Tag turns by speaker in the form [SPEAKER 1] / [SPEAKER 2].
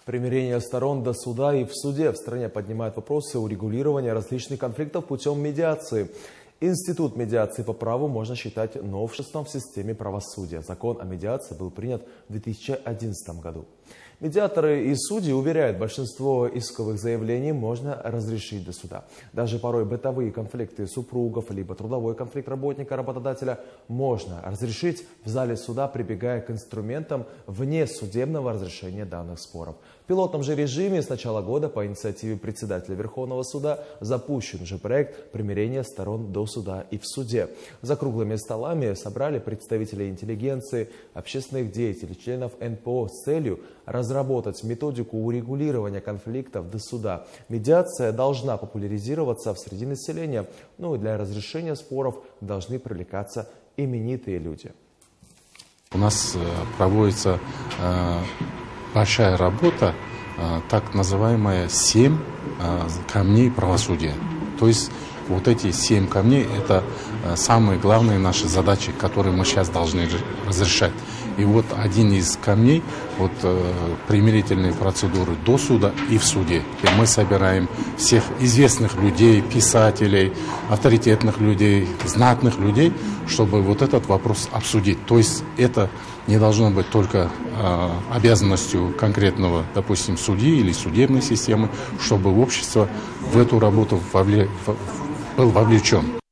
[SPEAKER 1] Примирение сторон до суда и в суде. В стране поднимают вопросы урегулирования различных конфликтов путем медиации. Институт медиации по праву можно считать новшеством в системе правосудия. Закон о медиации был принят в 2011 году. Медиаторы и судьи уверяют, большинство исковых заявлений можно разрешить до суда. Даже порой бытовые конфликты супругов, либо трудовой конфликт работника-работодателя можно разрешить в зале суда, прибегая к инструментам вне судебного разрешения данных споров. В пилотном же режиме с начала года по инициативе председателя Верховного суда запущен же проект примирения сторон до суда и в суде. За круглыми столами собрали представителей интеллигенции, общественных деятелей, членов НПО с целью разработать методику урегулирования конфликтов до суда. Медиация должна популяризироваться в среди населения, и для разрешения споров должны привлекаться именитые люди.
[SPEAKER 2] У нас проводится большая работа, так называемая 7 камней правосудия. То есть вот эти 7 камней – это самые главные наши задачи, которые мы сейчас должны разрешать. И вот один из камней – примирительные процедуры до суда и в суде. И мы собираем всех известных людей, писателей, авторитетных людей, знатных людей, чтобы вот этот вопрос обсудить. То есть это не должно быть только обязанностью конкретного, допустим, судьи или судебной системы, чтобы общество в эту работу был вовлечен.